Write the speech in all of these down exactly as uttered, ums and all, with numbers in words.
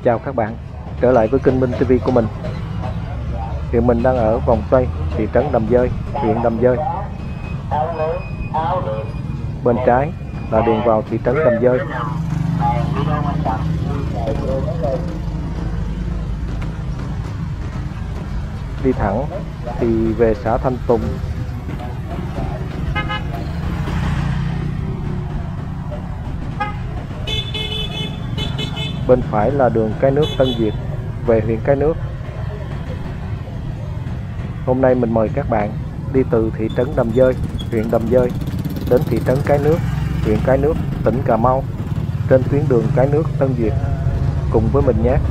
Chào các bạn, trở lại với kênh Minh ti vi của mình. Hiện mình đang ở vòng xoay thị trấn Đầm Dơi, huyện Đầm Dơi. Bên trái là đường vào thị trấn Đầm Dơi. Đi thẳng thì về xã Thanh Tùng. Bên phải là đường Cái Nước Tân Việt về huyện Cái Nước. Hôm nay mình mời các bạn đi từ thị trấn Đầm Dơi, huyện Đầm Dơi đến thị trấn Cái Nước, huyện Cái Nước, tỉnh Cà Mau trên tuyến đường Cái Nước Tân Việt cùng với mình nhé.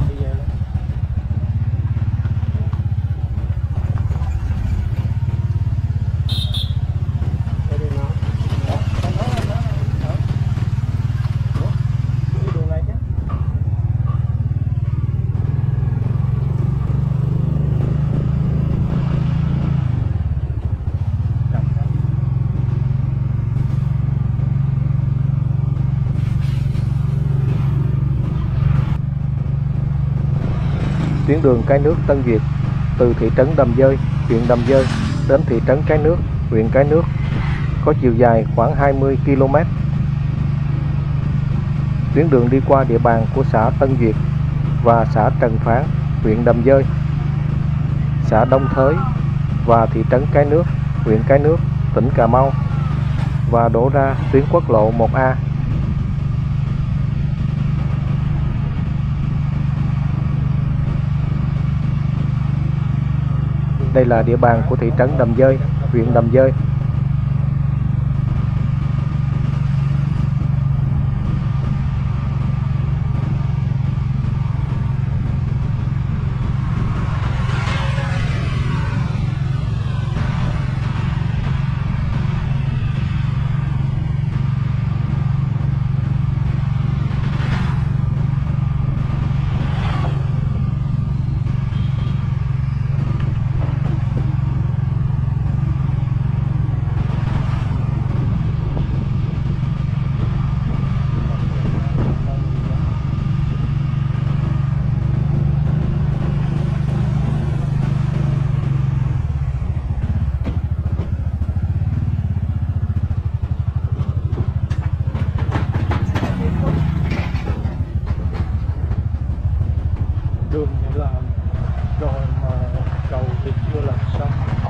Tuyến đường Cái Nước Tân Việt từ thị trấn Đầm Dơi, huyện Đầm Dơi đến thị trấn Cái Nước, huyện Cái Nước có chiều dài khoảng hai mươi ki lô mét. Tuyến đường đi qua địa bàn của xã Tân Việt và xã Trần Phán, huyện Đầm Dơi, xã Đông Thới và thị trấn Cái Nước, huyện Cái Nước, tỉnh Cà Mau và đổ ra tuyến quốc lộ một A. Đây là địa bàn của thị trấn Đầm Dơi, huyện Đầm Dơi. Đường thì làm rồi mà cầu thì chưa làm xong.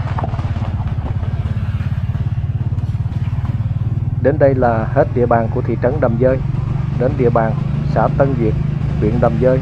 Đến đây là hết địa bàn của thị trấn Đầm Dơi, đến địa bàn xã Tân Việt, huyện Đầm Dơi.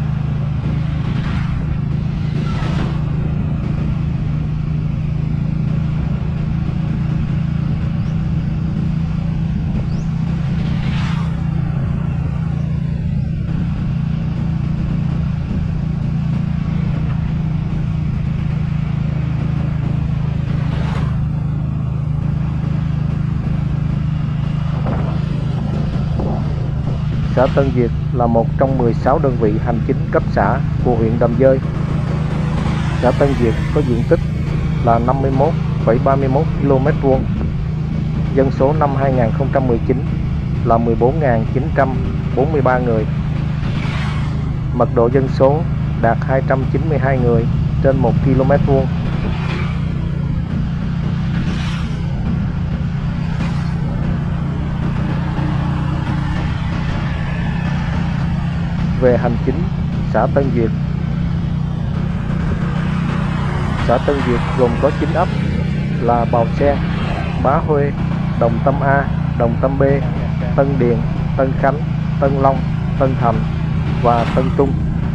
Xã Tân Việt là một trong mười sáu đơn vị hành chính cấp xã của huyện Đầm Dơi. Xã Tân Việt có diện tích là năm mươi mốt phẩy ba mươi mốt ki lô mét vuông. Dân số năm hai nghìn không trăm mười chín là mười bốn nghìn chín trăm bốn mươi ba người. Mật độ dân số đạt hai trăm chín mươi hai người trên một ki lô mét vuông. Về hành chính xã Tân Việt, xã Tân Việt gồm có chín ấp là Bào Sen, Bá Huê, Đồng Tâm A, Đồng Tâm B, Tân Điền, Tân Khánh, Tân Long, Tân Thành và Tân Trung.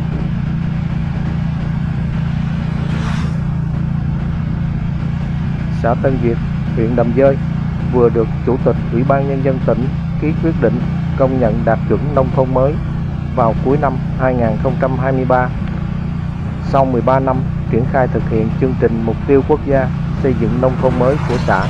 Xã Tân Việt, huyện Đầm Dơi vừa được Chủ tịch Ủy ban Nhân dân tỉnh ký quyết định công nhận đạt chuẩn nông thôn mới vào cuối năm hai nghìn không trăm hai mươi ba. Sau mười ba năm triển khai thực hiện chương trình mục tiêu quốc gia xây dựng nông thôn mới của xã.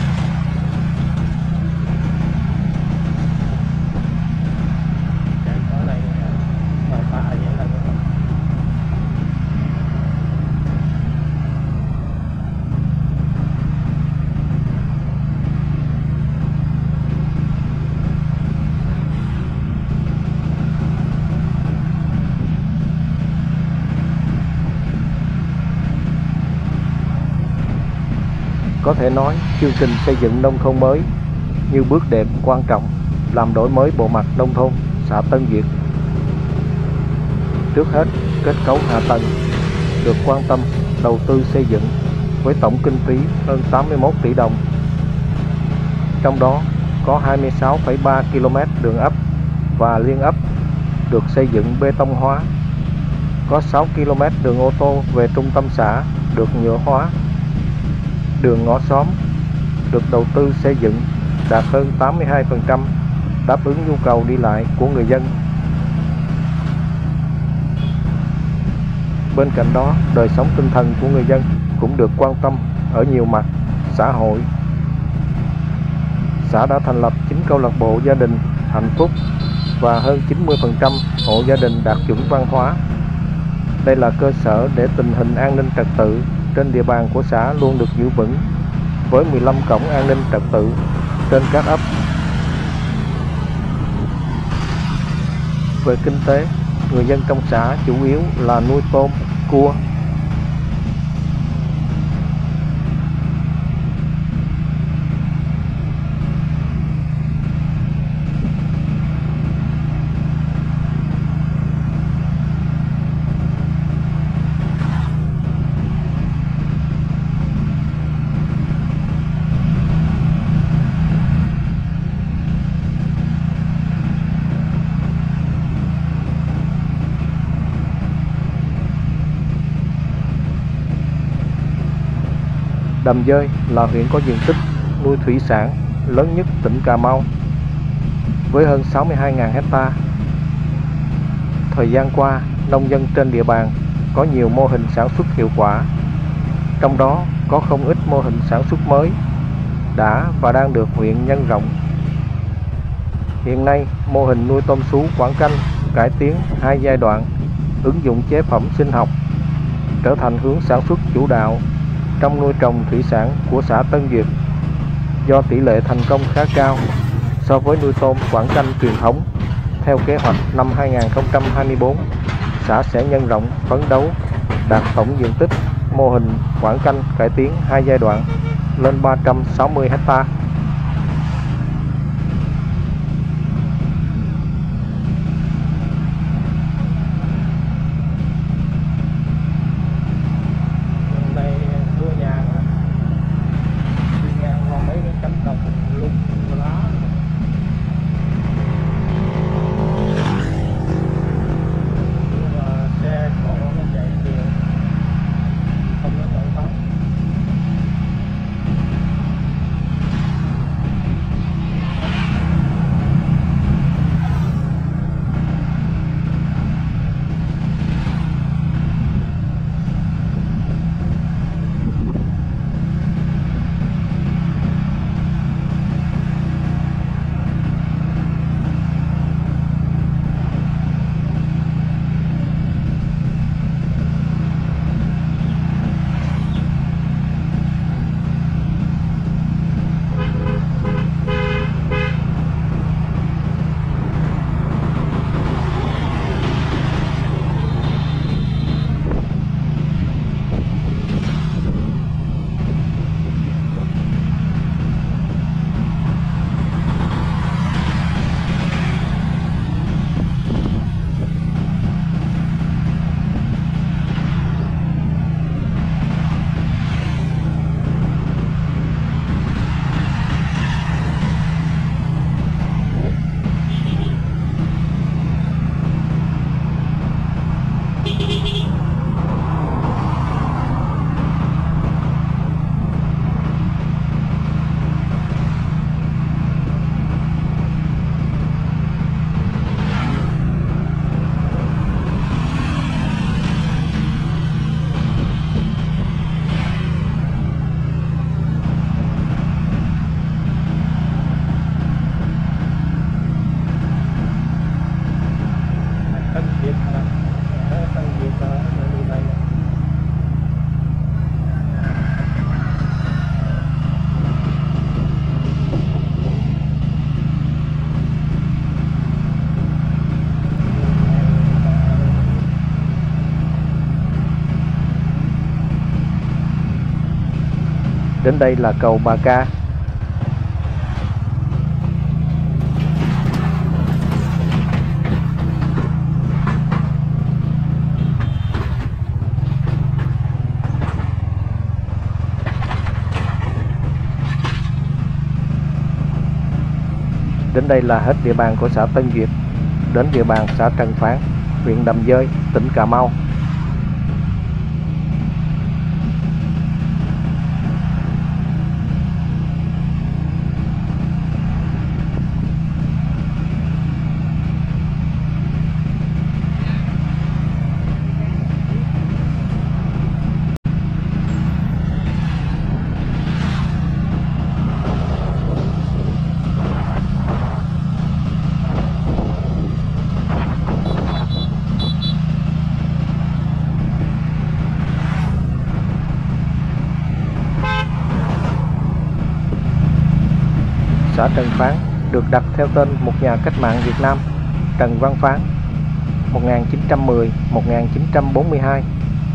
Có thể nói chương trình xây dựng nông thôn mới như bước đệm quan trọng làm đổi mới bộ mặt nông thôn xã Tân Việt. Trước hết, kết cấu hạ tầng được quan tâm đầu tư xây dựng với tổng kinh phí hơn tám mươi mốt tỷ đồng. Trong đó có hai mươi sáu phẩy ba ki lô mét đường ấp và liên ấp được xây dựng bê tông hóa. Có sáu ki lô mét đường ô tô về trung tâm xã được nhựa hóa. Đường ngõ xóm được đầu tư xây dựng đạt hơn tám mươi hai phần trăm đáp ứng nhu cầu đi lại của người dân. Bên cạnh đó, đời sống tinh thần của người dân cũng được quan tâm ở nhiều mặt xã hội. Xã đã thành lập chín câu lạc bộ gia đình hạnh phúc và hơn chín mươi phần trăm hộ gia đình đạt chuẩn văn hóa. Đây là cơ sở để tình hình an ninh trật tự trên địa bàn của xã luôn được giữ vững, với mười lăm cổng an ninh trật tự trên các ấp. Về kinh tế, người dân trong xã chủ yếu là nuôi tôm, cua. Đầm Dơi là huyện có diện tích nuôi thủy sản lớn nhất tỉnh Cà Mau với hơn sáu mươi hai nghìn hecta. Thời gian qua, nông dân trên địa bàn có nhiều mô hình sản xuất hiệu quả, trong đó có không ít mô hình sản xuất mới đã và đang được huyện nhân rộng. Hiện nay, mô hình nuôi tôm sú Quảng Canh cải tiến hai giai đoạn, ứng dụng chế phẩm sinh học trở thành hướng sản xuất chủ đạo trong nuôi trồng thủy sản của xã Tân Việt. Do tỷ lệ thành công khá cao so với nuôi tôm Quảng Canh truyền thống, theo kế hoạch năm hai nghìn không trăm hai mươi tư, xã sẽ nhân rộng phấn đấu đạt tổng diện tích mô hình Quảng Canh cải tiến hai giai đoạn lên ba trăm sáu mươi hecta. Đến đây là cầu Bà Ca. Đến đây là hết địa bàn của xã Tân Duyệt, đến địa bàn xã Trần Phán, huyện Đầm Dơi, tỉnh Cà Mau. Xã Trần Phán được đặt theo tên một nhà cách mạng Việt Nam, Trần Văn Phán, một nghìn chín trăm mười đến một nghìn chín trăm bốn mươi hai.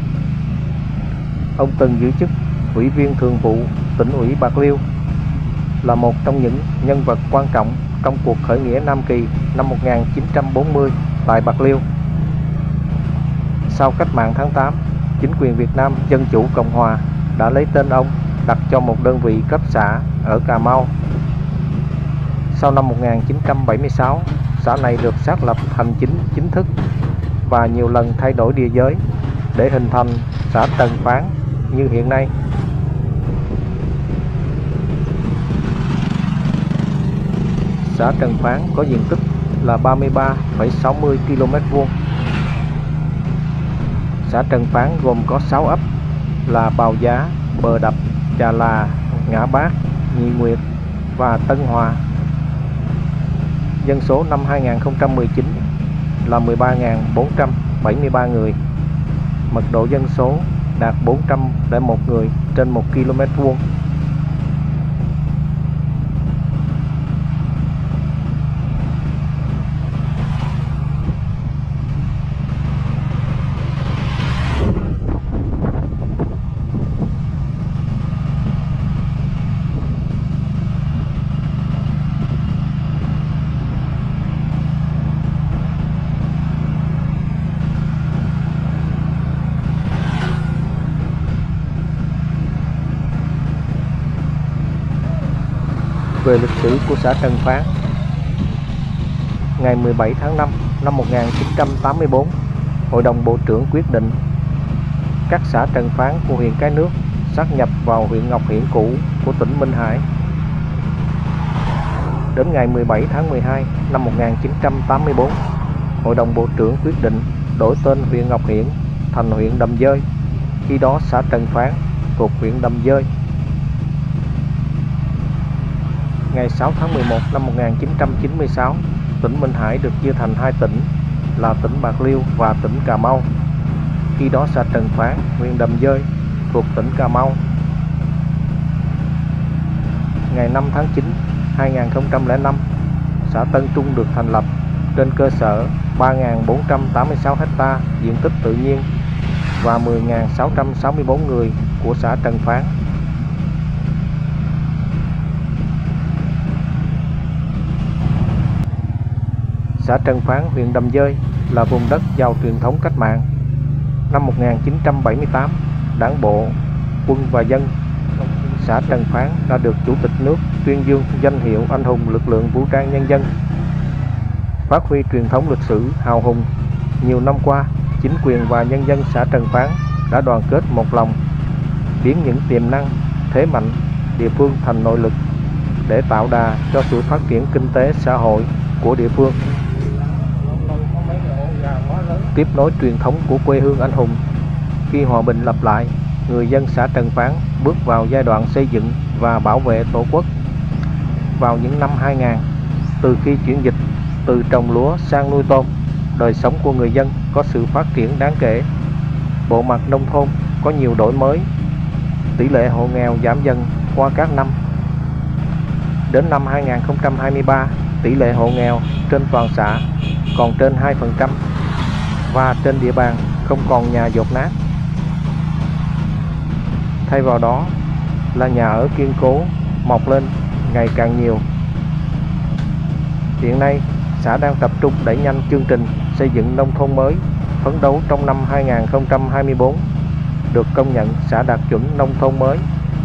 Ông từng giữ chức Ủy viên Thường vụ Tỉnh ủy Bạc Liêu, là một trong những nhân vật quan trọng trong cuộc khởi nghĩa Nam Kỳ năm một nghìn chín trăm bốn mươi tại Bạc Liêu. Sau cách mạng tháng tám, chính quyền Việt Nam Dân Chủ Cộng Hòa đã lấy tên ông đặt cho một đơn vị cấp xã ở Cà Mau. Sau năm một nghìn chín trăm bảy mươi sáu, xã này được xác lập hành chính chính thức và nhiều lần thay đổi địa giới để hình thành xã Trần Phán như hiện nay. Xã Trần Phán có diện tích là ba mươi ba phẩy sáu mươi ki lô mét vuông. Xã Trần Phán gồm có sáu ấp là Bào Giá, Bờ Đập, Chà Là, Ngã Bác, Nhị Nguyệt và Tân Hòa. Dân số năm hai nghìn không trăm mười chín là mười ba nghìn bốn trăm bảy mươi ba người. Mật độ dân số đạt bốn trăm lẻ một người trên một ki lô mét vuông. Về lịch sử của xã Trần Phán, ngày mười bảy tháng năm năm một nghìn chín trăm tám mươi tư, Hội đồng Bộ trưởng quyết định các xã Trần Phán của huyện Cái Nước sáp nhập vào huyện Ngọc Hiển cũ của tỉnh Minh Hải. Đến ngày mười bảy tháng mười hai năm một nghìn chín trăm tám mươi tư, Hội đồng Bộ trưởng quyết định đổi tên huyện Ngọc Hiển thành huyện Đầm Dơi, khi đó xã Trần Phán thuộc huyện Đầm Dơi. Ngày sáu tháng mười một năm một nghìn chín trăm chín mươi sáu, tỉnh Minh Hải được chia thành hai tỉnh là tỉnh Bạc Liêu và tỉnh Cà Mau. Khi đó xã Trần Phán, huyện Đầm Dơi thuộc tỉnh Cà Mau. Ngày năm tháng chín năm hai nghìn không trăm lẻ năm, xã Tân Trung được thành lập trên cơ sở ba nghìn bốn trăm tám mươi sáu ha diện tích tự nhiên và mười nghìn sáu trăm sáu mươi tư người của xã Trần Phán. Xã Trần Phán, huyện Đầm Dơi là vùng đất giàu truyền thống cách mạng. Năm một nghìn chín trăm bảy mươi tám, Đảng bộ, quân và dân xã Trần Phán đã được Chủ tịch nước tuyên dương danh hiệu anh hùng lực lượng vũ trang nhân dân. Phát huy truyền thống lịch sử hào hùng, nhiều năm qua, chính quyền và nhân dân xã Trần Phán đã đoàn kết một lòng, biến những tiềm năng, thế mạnh địa phương thành nội lực để tạo đà cho sự phát triển kinh tế xã hội của địa phương. Tiếp nối truyền thống của quê hương anh hùng, khi hòa bình lập lại, người dân xã Trần Phán bước vào giai đoạn xây dựng và bảo vệ Tổ quốc. Vào những năm hai nghìn, từ khi chuyển dịch từ trồng lúa sang nuôi tôm, đời sống của người dân có sự phát triển đáng kể. Bộ mặt nông thôn có nhiều đổi mới, tỷ lệ hộ nghèo giảm dần qua các năm. Đến năm hai nghìn không trăm hai mươi ba, tỷ lệ hộ nghèo trên toàn xã còn trên hai phần trăm và trên địa bàn không còn nhà dột nát. Thay vào đó là nhà ở kiên cố mọc lên ngày càng nhiều. Hiện nay, xã đang tập trung đẩy nhanh chương trình xây dựng nông thôn mới, phấn đấu trong năm hai nghìn không trăm hai mươi tư được công nhận xã đạt chuẩn nông thôn mới.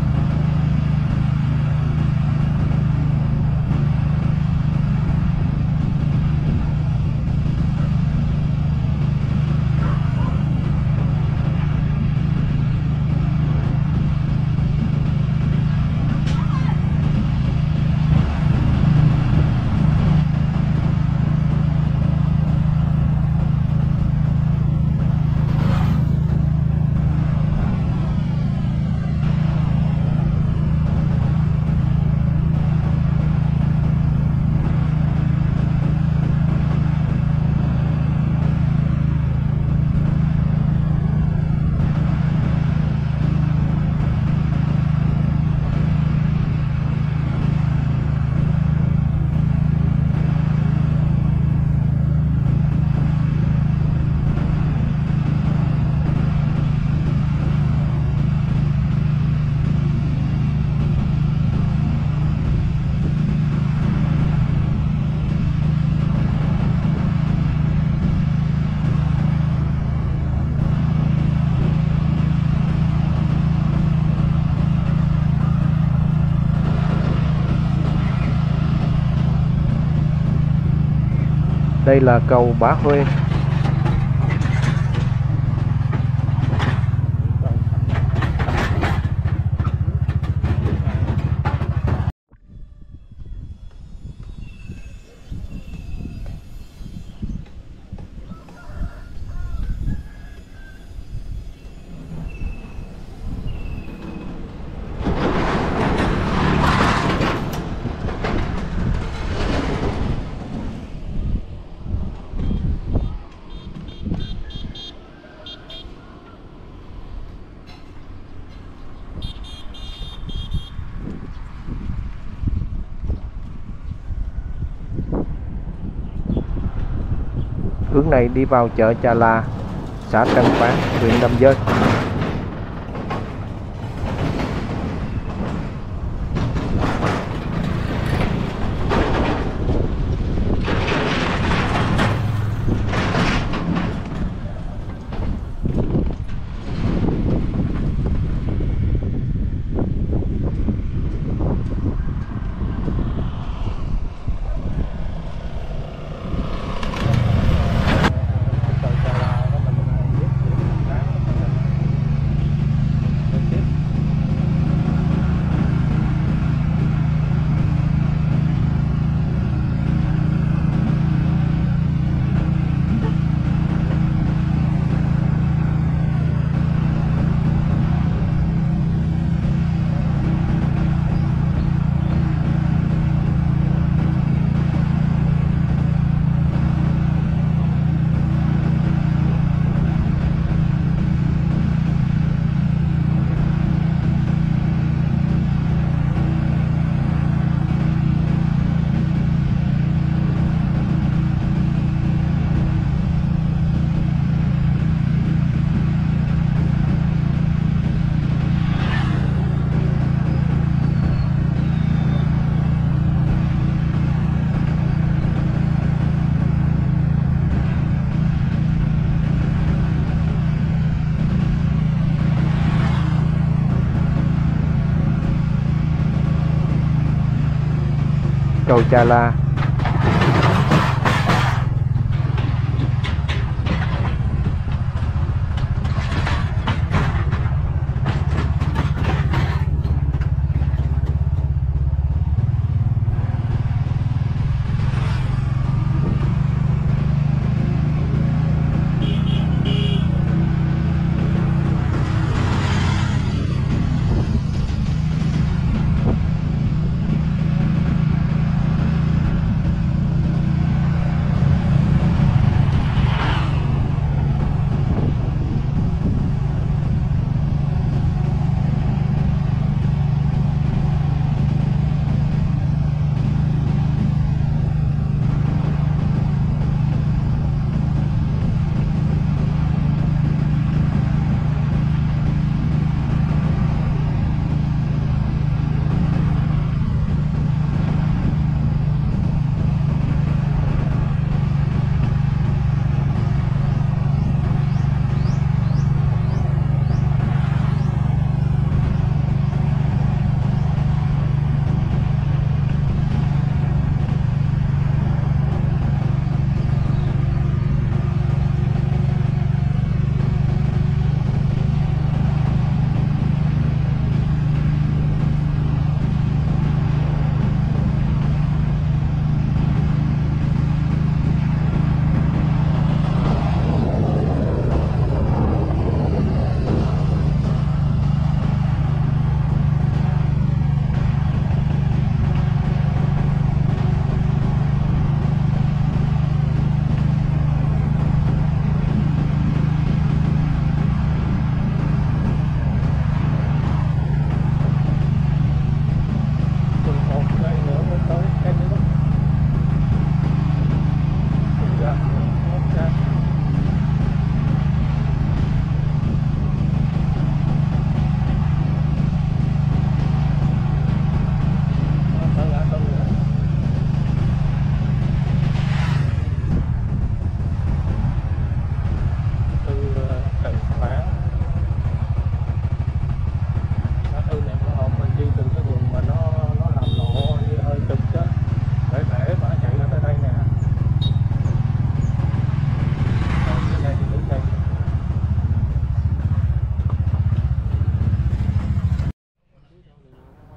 Đây là cầu Bá Huê. Hướng này đi vào chợ Chà La, xã Trần Phán, huyện Đầm Dơi. Cầu Chà La.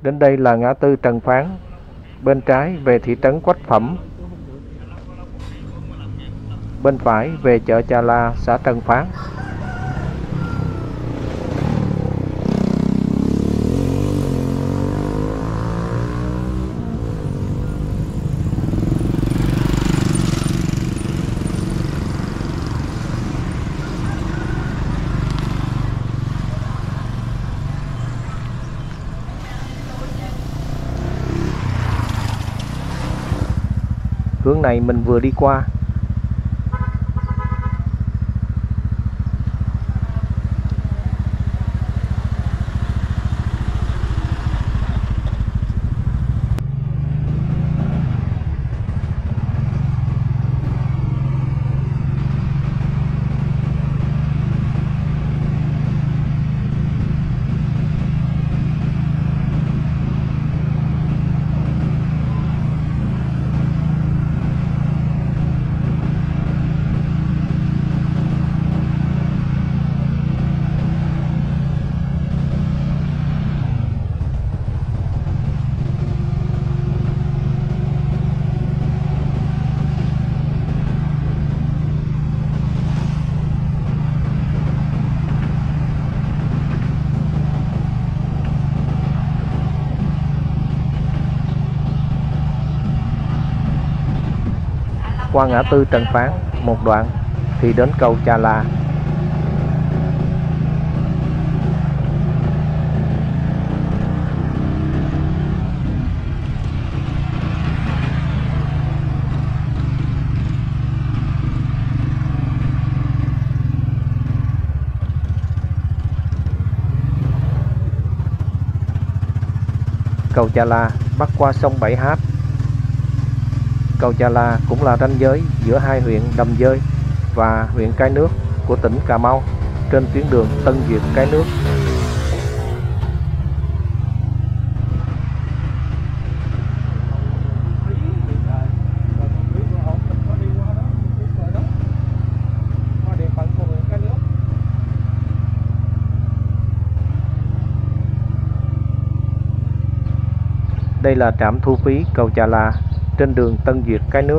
Đến đây là ngã tư Trần Phán, bên trái về thị trấn Quách Phẩm, bên phải về chợ Chà La, xã Trần Phán. Hướng này mình vừa đi qua. Qua ngã tư Trần Phán một đoạn thì đến cầu Chà La. Cầu Chà La bắc qua sông Bảy Hát. Cầu Chà La cũng là ranh giới giữa hai huyện Đầm Dơi và huyện Cái Nước của tỉnh Cà Mau trên tuyến đường Tân Duyệt - Cái Nước. Đây là trạm thu phí cầu Chà La trên đường Tân Duyệt - Cái Nước.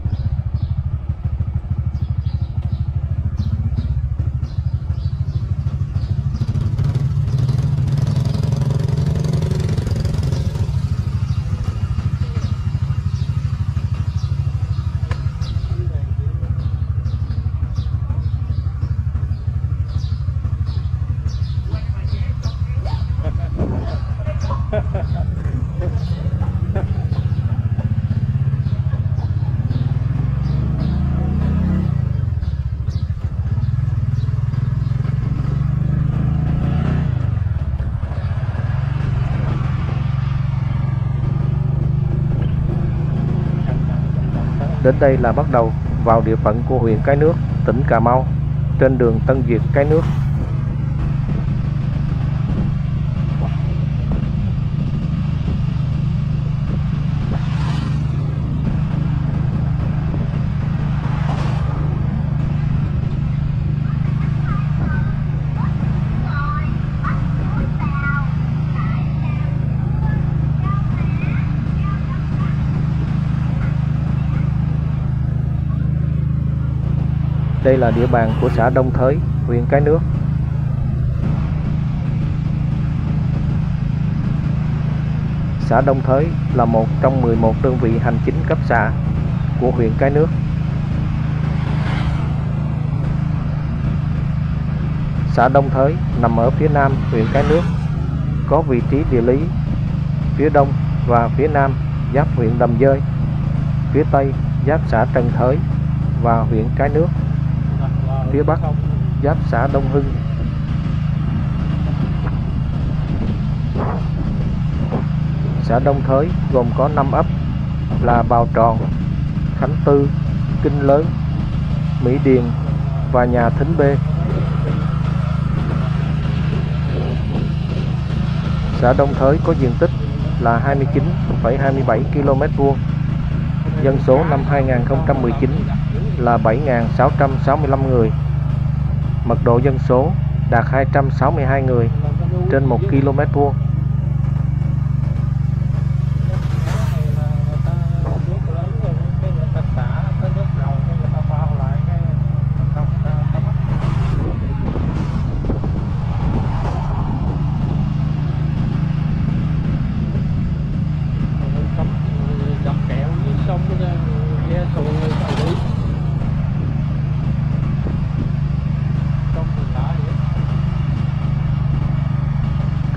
Đến đây là bắt đầu vào địa phận của huyện Cái Nước, tỉnh Cà Mau trên đường Tân Duyệt - Cái Nước. Đây là địa bàn của xã Đông Thới, huyện Cái Nước. Xã Đông Thới là một trong mười một đơn vị hành chính cấp xã của huyện Cái Nước. Xã Đông Thới nằm ở phía nam huyện Cái Nước, có vị trí địa lý phía đông và phía nam giáp huyện Đầm Dơi, phía tây giáp xã Trần Thới và huyện Cái Nước, phía bắc giáp xã Đông Hưng. Xã Đông Thới gồm có năm ấp là Bào Tròn, Khánh Tư, Kinh Lớn, Mỹ Điền và Nhà Thính B. Xã Đông Thới có diện tích là hai mươi chín phẩy hai mươi bảy ki lô mét vuông. Dân số năm hai nghìn không trăm mười chín là bảy nghìn sáu trăm sáu mươi lăm người. Mật độ dân số đạt hai trăm sáu mươi hai người trên một ki lô mét vuông.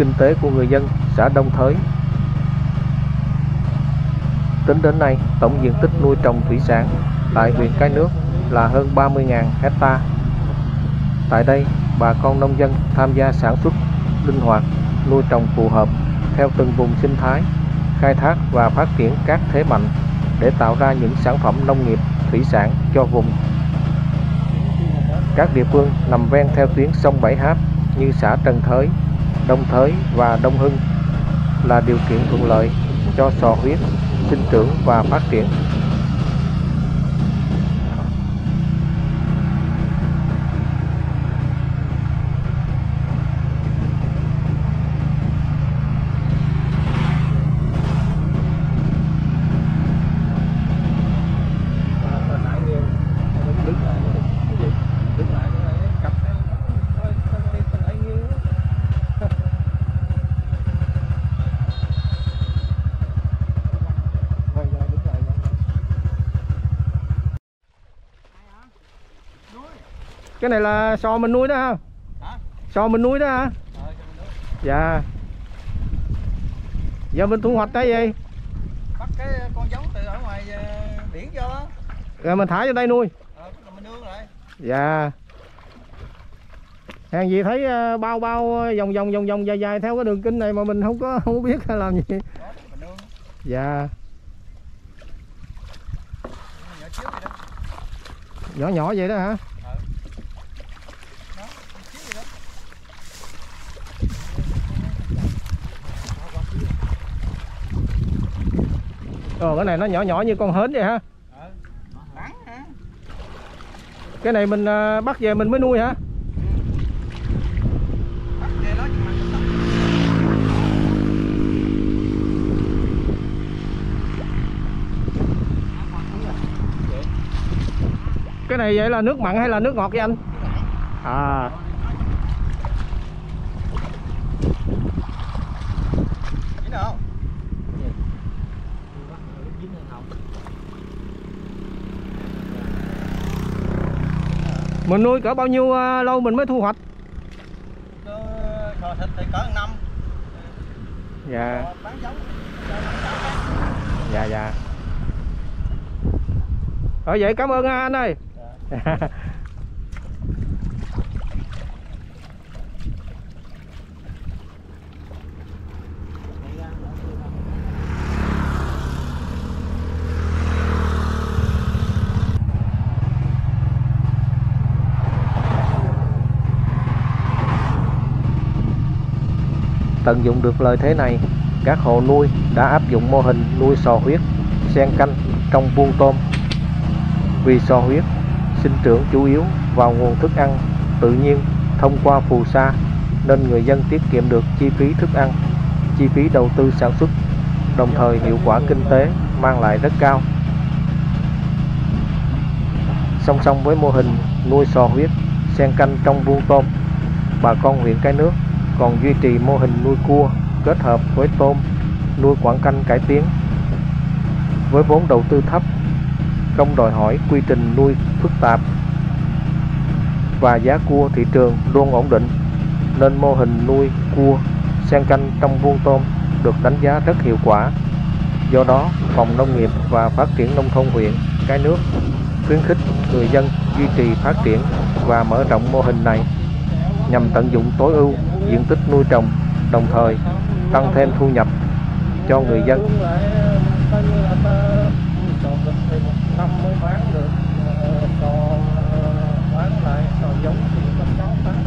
kinh tế của người dân xã Đông Thới. Tính đến nay, tổng diện tích nuôi trồng thủy sản tại huyện Cái Nước là hơn ba mươi nghìn hecta. Tại đây, bà con nông dân tham gia sản xuất linh hoạt, nuôi trồng phù hợp theo từng vùng sinh thái, khai thác và phát triển các thế mạnh để tạo ra những sản phẩm nông nghiệp thủy sản cho vùng. Các địa phương nằm ven theo tuyến sông Bảy Háp như xã Trần Thới, Đông Thới và Đông Hưng là điều kiện thuận lợi cho sò huyết sinh trưởng và phát triển. Cái này là sò mình nuôi đó ha? Hả? Sò mình nuôi đó hả? Ờ, dạ. Giờ mình thu hoạch cái gì? Bắt cái con giống từ ở ngoài biển vô đó. Rồi mình thả vô đây nuôi. Ờ, mình nương lại. Dạ. Hàng gì thấy bao bao vòng vòng vòng vòng dài dài theo cái đường kinh này mà mình không có không biết làm gì. Đó, mình nương. Dạ. Nhỏ, nhỏ nhỏ vậy đó hả? Ờ, cái này nó nhỏ nhỏ như con hến vậy hả? Ờ, nắng hả? Cái này mình uh, bắt về mình mới nuôi hả? Bắt về đó nhưng mà cái này vậy là nước mặn hay là nước ngọt vậy anh? À. Mình nuôi cỡ bao nhiêu lâu mình mới thu hoạch? Sò thịt thì cỡ một năm. Dạ. Bán giống. Dạ dạ. Ở vậy cảm ơn anh ơi. Dạ. Tận dụng được lợi thế này, các hộ nuôi đã áp dụng mô hình nuôi sò huyết xen canh trong vuông tôm. Vì sò huyết sinh trưởng chủ yếu vào nguồn thức ăn tự nhiên thông qua phù sa, nên người dân tiết kiệm được chi phí thức ăn, chi phí đầu tư sản xuất, đồng thời hiệu quả kinh tế mang lại rất cao. Song song với mô hình nuôi sò huyết xen canh trong vuông tôm, bà con huyện Cái Nước còn duy trì mô hình nuôi cua kết hợp với tôm, nuôi quảng canh cải tiến. Với vốn đầu tư thấp, không đòi hỏi quy trình nuôi phức tạp và giá cua thị trường luôn ổn định, nên mô hình nuôi cua xen canh trong vuông tôm được đánh giá rất hiệu quả. Do đó, Phòng Nông nghiệp và Phát triển Nông thôn huyện Cái Nước khuyến khích người dân duy trì phát triển và mở rộng mô hình này nhằm tận dụng tối ưu diện tích nuôi trồng, đồng thời tăng thêm thu nhập cho người dân. Năm mới bán được sò, bán lại sò giống thì có sáu tháng.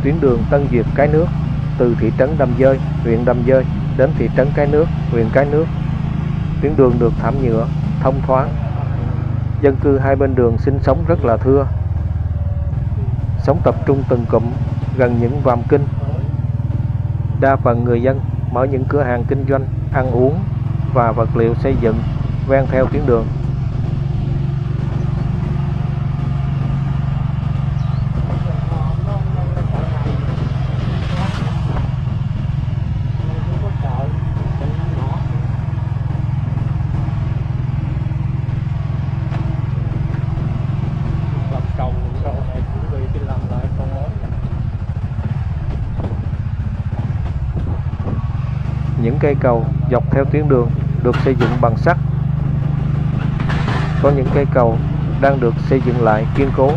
Tuyến đường Tân Duyệt Cái Nước từ thị trấn Đầm Dơi, huyện Đầm Dơi đến thị trấn Cái Nước, huyện Cái Nước. Tuyến đường được thảm nhựa, thông thoáng. Dân cư hai bên đường sinh sống rất là thưa. Sống tập trung từng cụm gần những vàm kinh. Đa phần người dân mở những cửa hàng kinh doanh, ăn uống và vật liệu xây dựng ven theo tuyến đường. Những cây cầu dọc theo tuyến đường được xây dựng bằng sắt. Có những cây cầu đang được xây dựng lại kiên cố.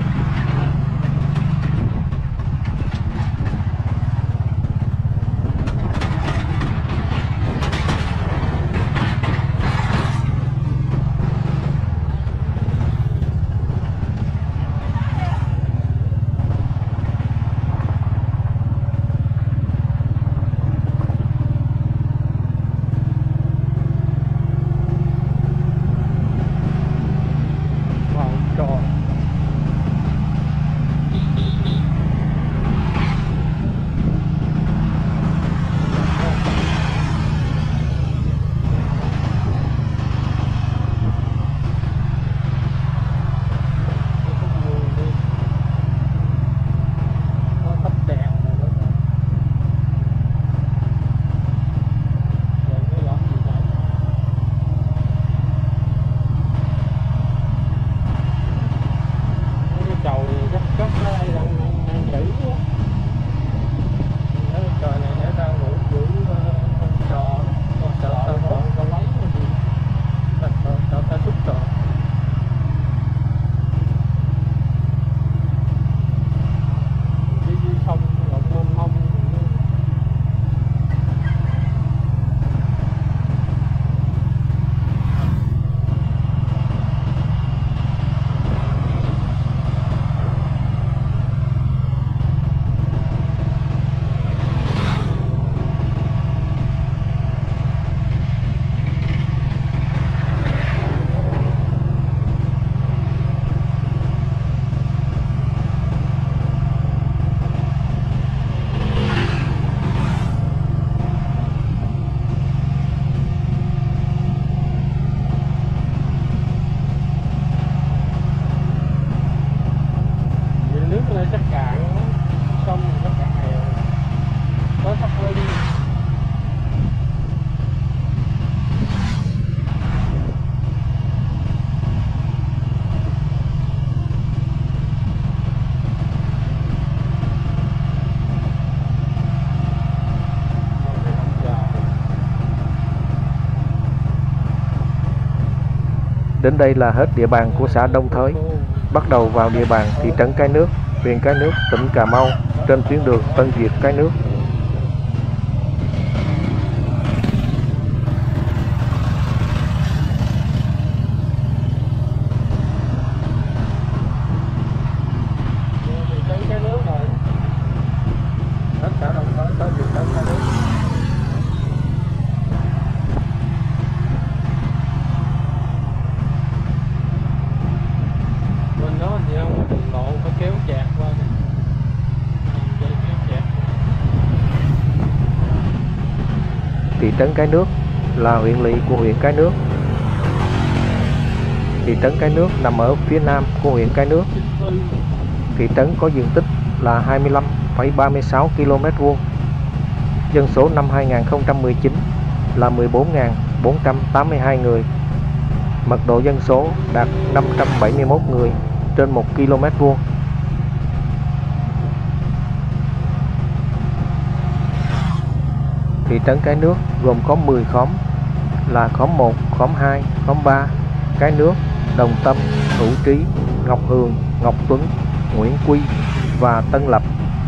Đến đây là hết địa bàn của xã Đông Thới. Bắt đầu vào địa bàn thị trấn Cái Nước, huyện Cái Nước, tỉnh Cà Mau trên tuyến đường Tân Duyệt Cái Nước. Thị trấn Cái Nước là huyện lỵ của huyện Cái Nước. Thị trấn Cái Nước nằm ở phía nam của huyện Cái Nước. Thị trấn có diện tích là hai mươi lăm phẩy ba mươi sáu ki lô mét vuông. Dân số năm hai nghìn không trăm mười chín là mười bốn nghìn bốn trăm tám mươi hai người. Mật độ dân số đạt năm trăm bảy mươi mốt người trên một ki lô mét vuông. Thị trấn Cái Nước gồm có mười khóm là khóm một, khóm hai, khóm ba, Cái Nước, Đồng Tâm, Hữu Trí, Ngọc Hường, Ngọc Tuấn, Nguyễn Quy và Tân Lập.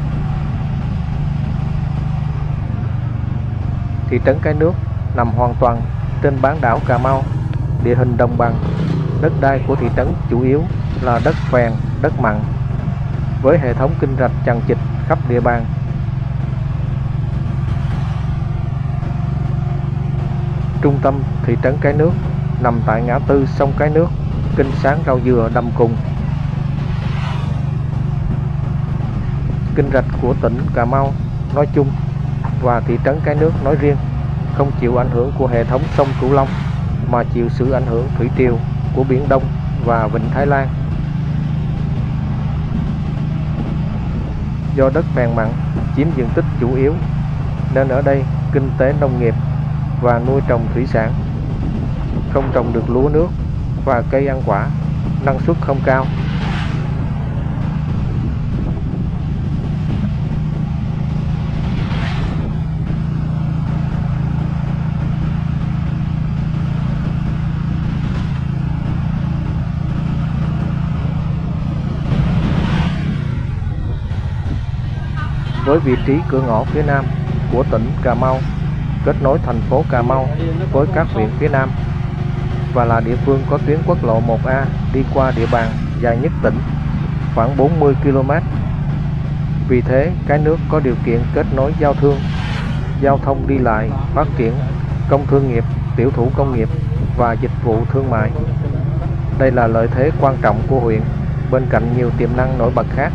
Thị trấn Cái Nước nằm hoàn toàn trên bán đảo Cà Mau, địa hình đồng bằng. Đất đai của thị trấn chủ yếu là đất phèn, đất mặn. với hệ thống kênh rạch chằng chịt khắp địa bàn. Trung tâm thị trấn Cái Nước nằm tại ngã tư sông Cái Nước, kênh sáng rau dừa đầm cùng. Kênh rạch của tỉnh Cà Mau nói chung và thị trấn Cái Nước nói riêng không chịu ảnh hưởng của hệ thống sông Cửu Long mà chịu sự ảnh hưởng thủy triều của Biển Đông và Vịnh Thái Lan. Do đất phèn mặn chiếm diện tích chủ yếu nên ở đây kinh tế nông nghiệp và nuôi trồng thủy sản, không trồng được lúa nước và cây ăn quả, năng suất không cao. Với vị trí cửa ngõ phía nam của tỉnh Cà Mau, kết nối thành phố Cà Mau với các huyện phía nam và là địa phương có tuyến quốc lộ một A đi qua địa bàn dài nhất tỉnh, khoảng bốn mươi ki lô mét. Vì thế, Cái Nước có điều kiện kết nối giao thương, giao thông đi lại, phát triển công thương nghiệp, tiểu thủ công nghiệp và dịch vụ thương mại. Đây là lợi thế quan trọng của huyện, bên cạnh nhiều tiềm năng nổi bật khác.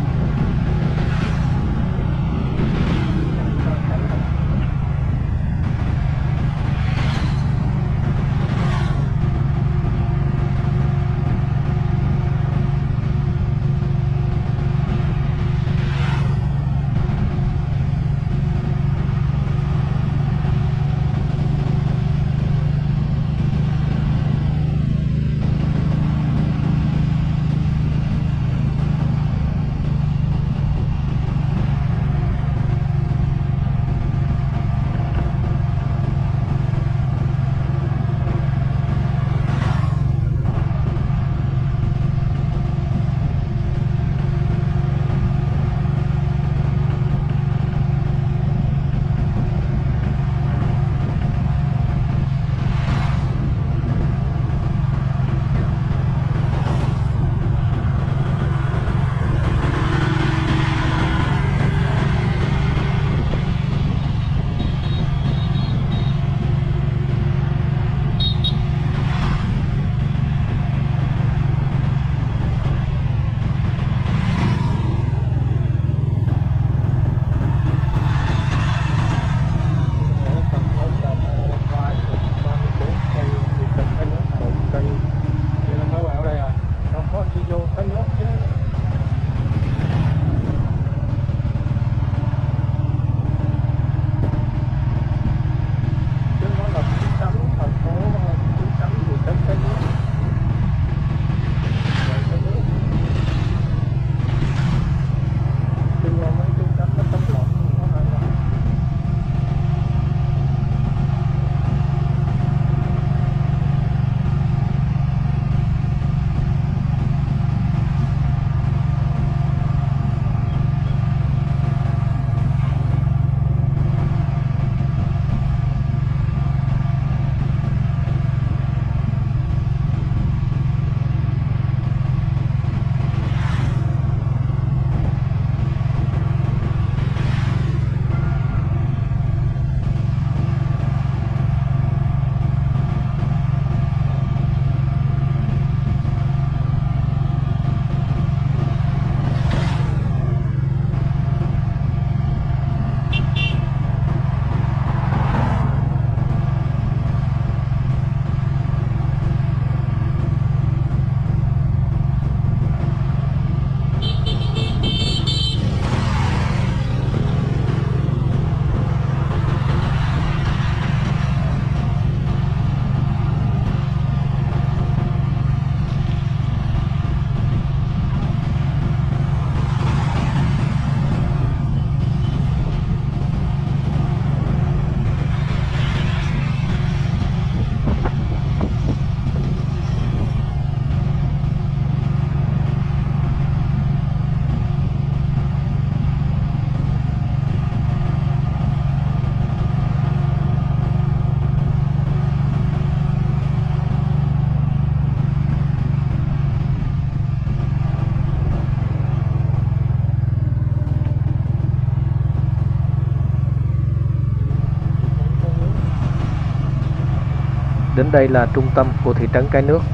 Đến đây là trung tâm của thị trấn Cái Nước.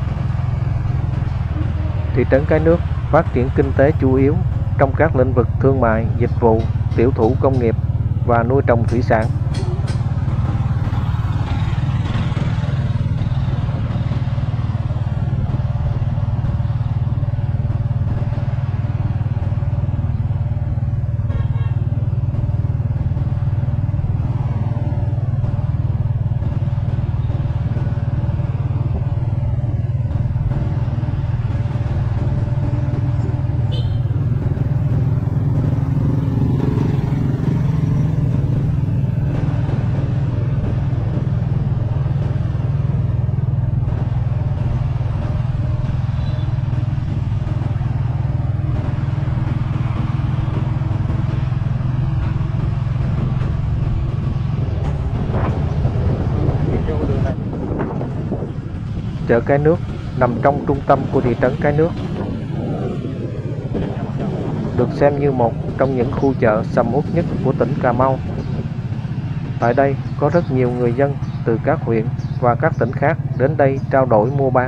Thị trấn Cái Nước phát triển kinh tế chủ yếu trong các lĩnh vực thương mại, dịch vụ, tiểu thủ công nghiệp và nuôi trồng thủy sản. Chợ Cái Nước nằm trong trung tâm của thị trấn Cái Nước, được xem như một trong những khu chợ sầm uất nhất của tỉnh Cà Mau. Tại đây có rất nhiều người dân từ các huyện và các tỉnh khác đến đây trao đổi mua bán.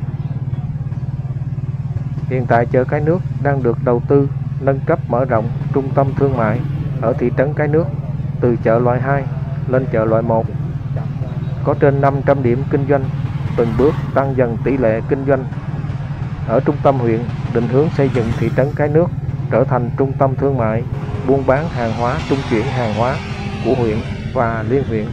Hiện tại chợ Cái Nước đang được đầu tư nâng cấp mở rộng trung tâm thương mại ở thị trấn Cái Nước từ chợ loại hai lên chợ loại một. Có trên năm trăm điểm kinh doanh, từng bước tăng dần tỷ lệ kinh doanh. Ở trung tâm huyện, định hướng xây dựng thị trấn Cái Nước trở thành trung tâm thương mại, buôn bán hàng hóa, trung chuyển hàng hóa của huyện và liên huyện.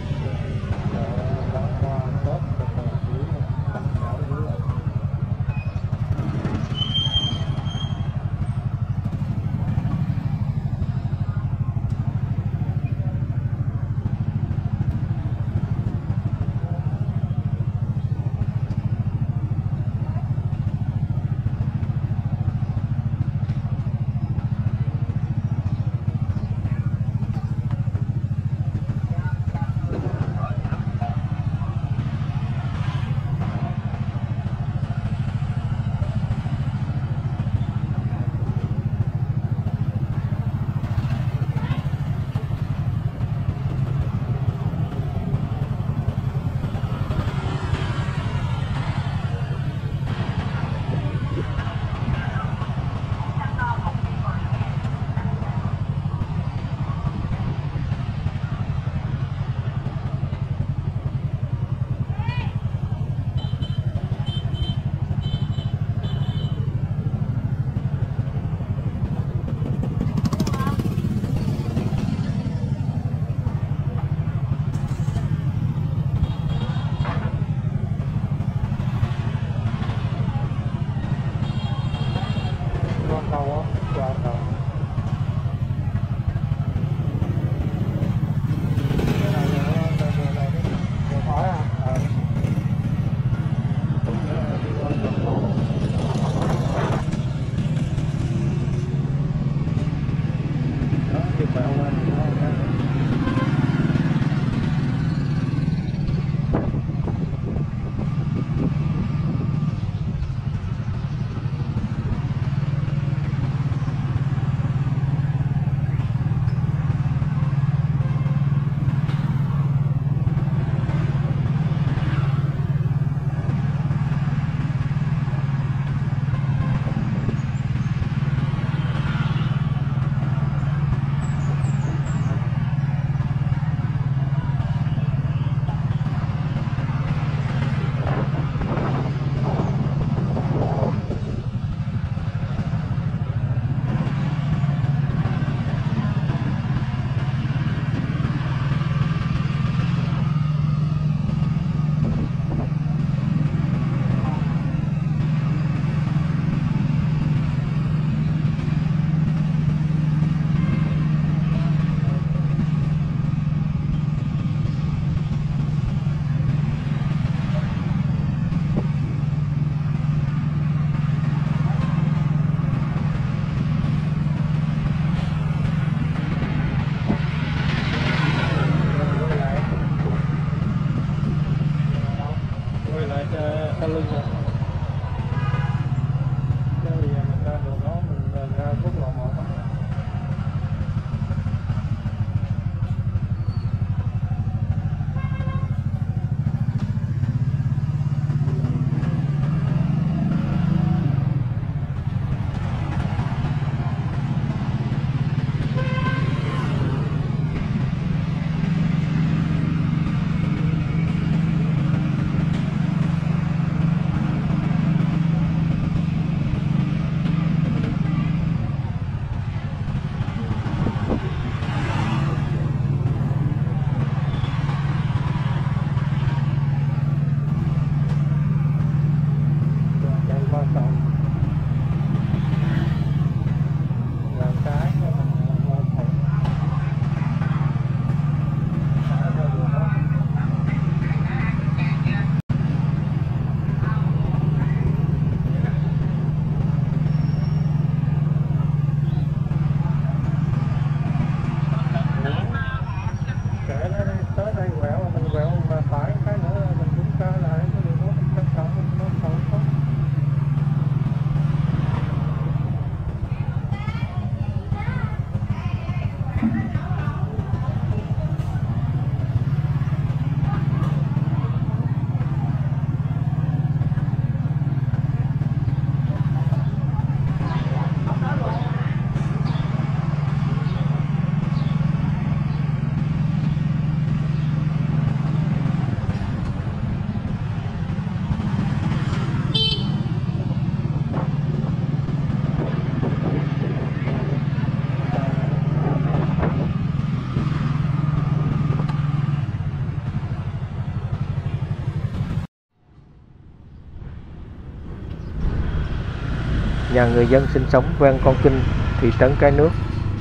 và người dân sinh sống ven con kênh thị trấn Cái Nước.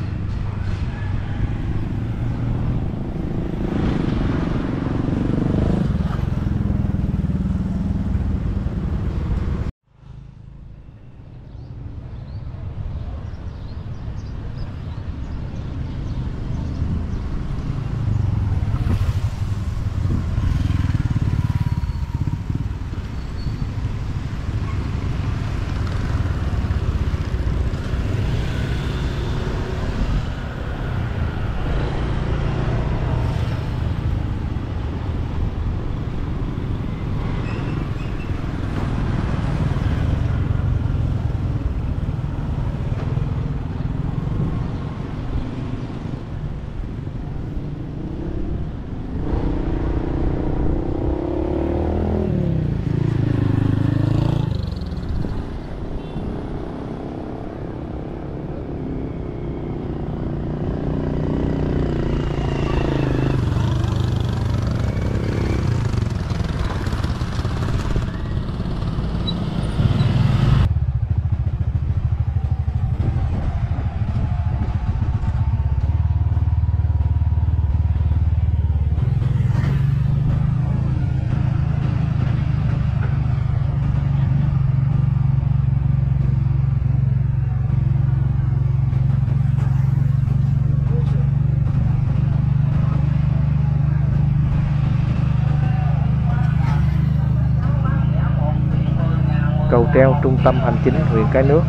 Cầu treo trung tâm hành chính huyện Cái Nước.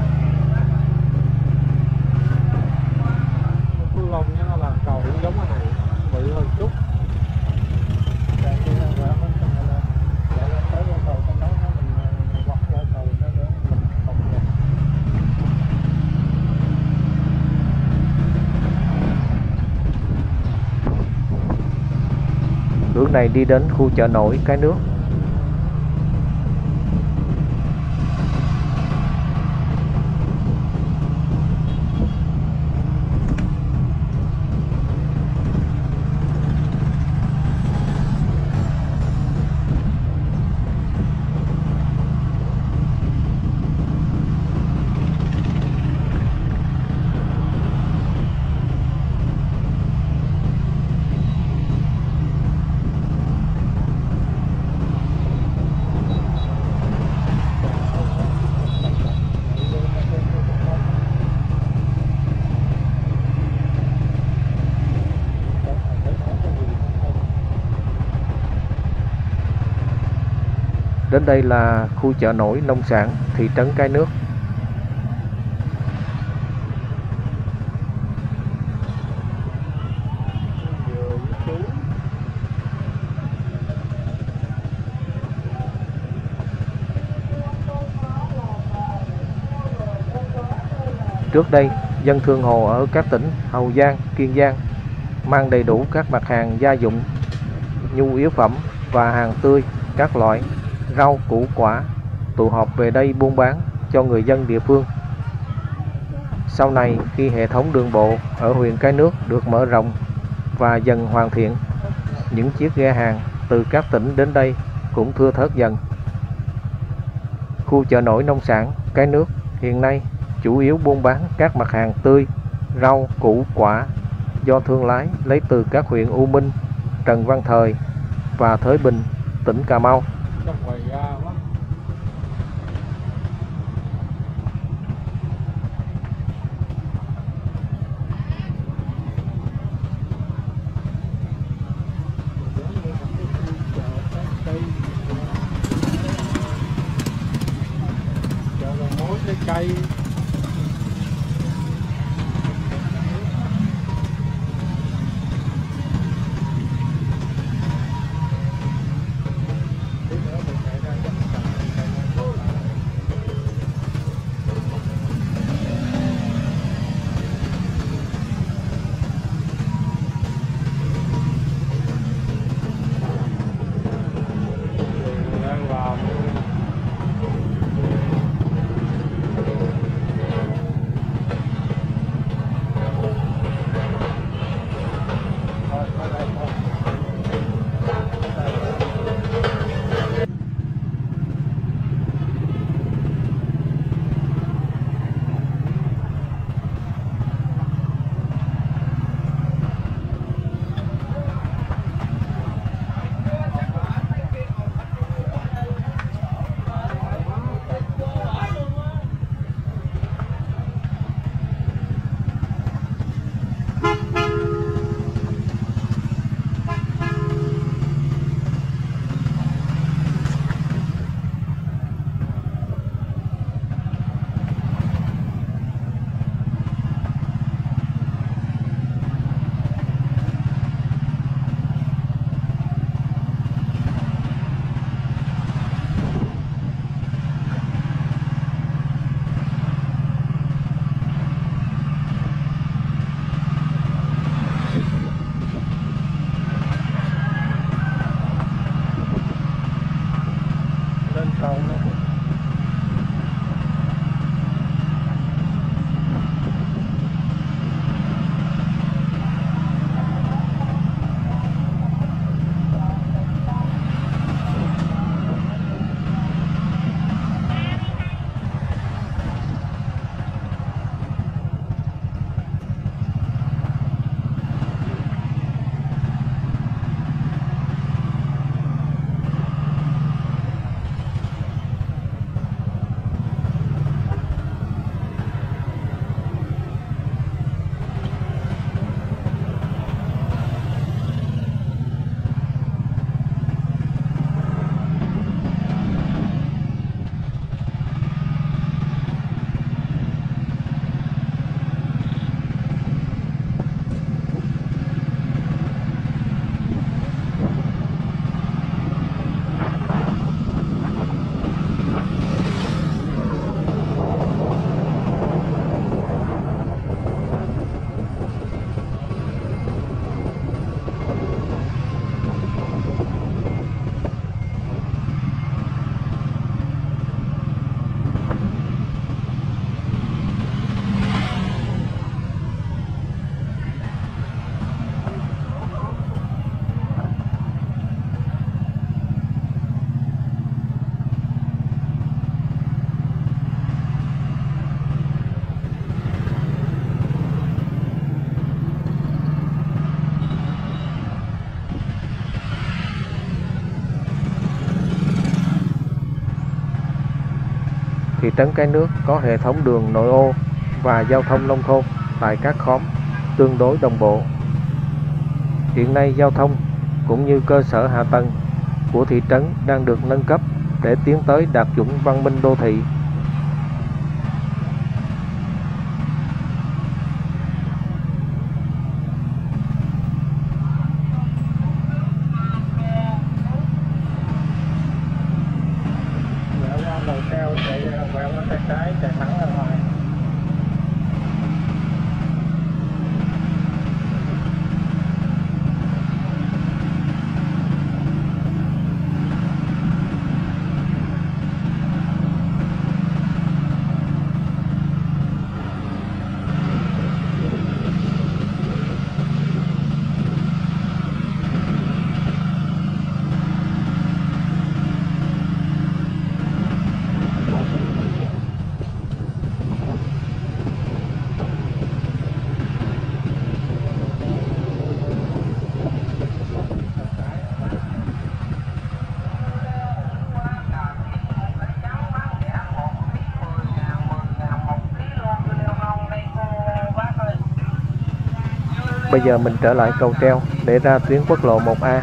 Phú Long nó là cầu cũng giống cái này, bự hơn chút. Để cái nó ra nó xong rồi để nó tới cái cầu trong đó nó mình quặt ra cầu nó để mình không được. Hướng này đi đến khu chợ nổi Cái Nước. Đến đây là khu chợ nổi nông sản thị trấn Cái Nước. Trước đây, dân thương hồ ở các tỉnh Hậu Giang, Kiên Giang mang đầy đủ các mặt hàng gia dụng, nhu yếu phẩm và hàng tươi các loại, rau củ quả tụ họp về đây buôn bán cho người dân địa phương. Sau này, khi hệ thống đường bộ ở huyện Cái Nước được mở rộng và dần hoàn thiện, những chiếc ghe hàng từ các tỉnh đến đây cũng thưa thớt dần. Khu chợ nổi nông sản Cái Nước hiện nay chủ yếu buôn bán các mặt hàng tươi, rau củ quả do thương lái lấy từ các huyện U Minh, Trần Văn Thời và Thới Bình, tỉnh Cà Mau. Cây trấn Cái Nước có hệ thống đường nội ô và giao thông nông thôn tại các khóm tương đối đồng bộ. Hiện nay giao thông cũng như cơ sở hạ tầng của thị trấn đang được nâng cấp để tiến tới đạt chuẩn văn minh đô thị. Dạo ra đầu treo chạy quẹo qua tay trái chạy thẳng ra ngoài. Bây giờ mình trở lại cầu treo để ra tuyến quốc lộ một A.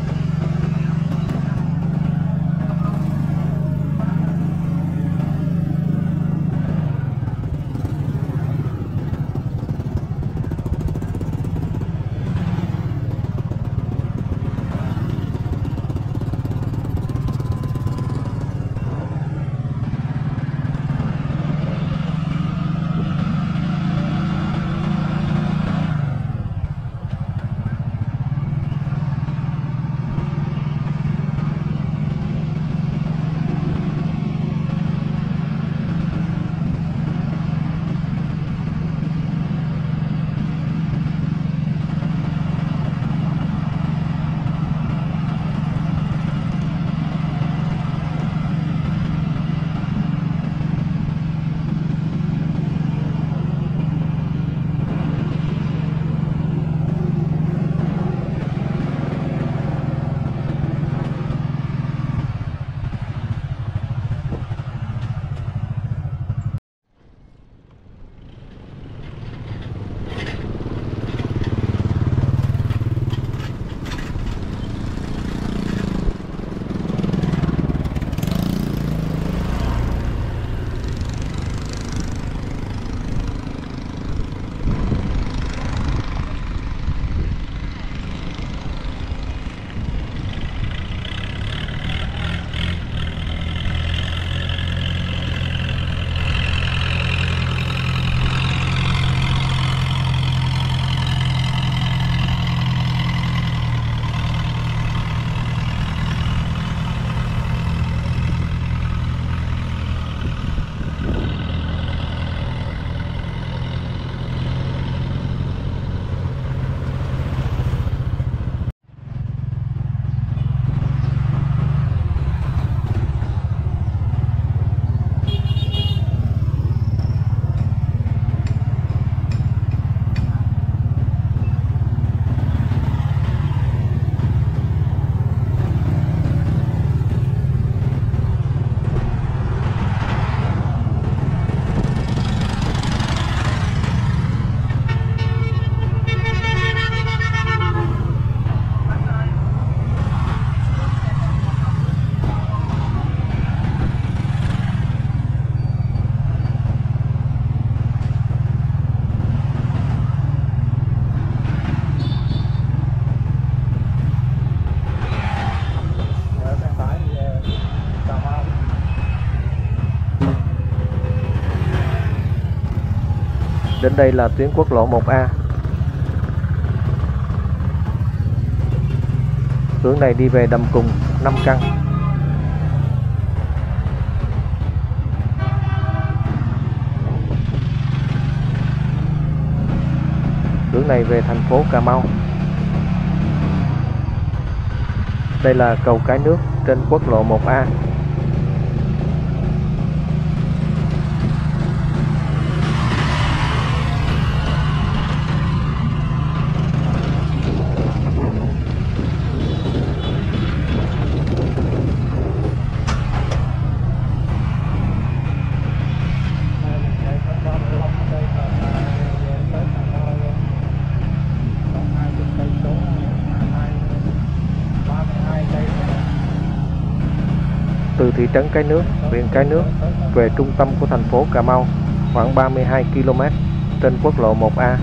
Đến đây là tuyến quốc lộ một A. Hướng này đi về Đầm Cùng, Năm Căn. Hướng này về thành phố Cà Mau. Đây là cầu Cái Nước trên quốc lộ một A. Từ thị trấn Cái Nước, huyện Cái Nước về trung tâm của thành phố Cà Mau khoảng ba mươi hai ki lô mét trên quốc lộ một A.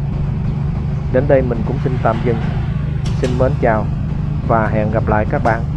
Đến đây mình cũng xin tạm dừng. Xin mến chào và hẹn gặp lại các bạn.